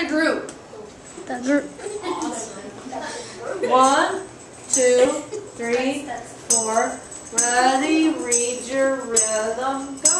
the group. The group. Awesome. 1, 2, 3, 4. Ready, read your rhythm, go.